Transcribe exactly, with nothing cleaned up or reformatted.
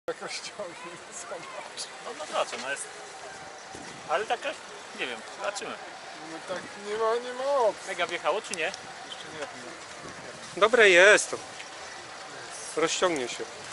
Jak rozciągnie, zobacz. No no zobaczę, no jest... Ale taka, nie wiem, zobaczymy. No tak nie ma, nie ma opcji. Mega wjechało czy nie? Jeszcze nie wiem. Dobre jest to. Rozciągnie się.